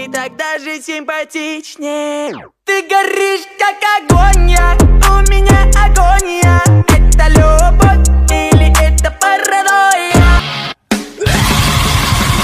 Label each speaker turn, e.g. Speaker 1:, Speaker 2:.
Speaker 1: Ты так даже симпатичнее. Ты горишь, как огонь, я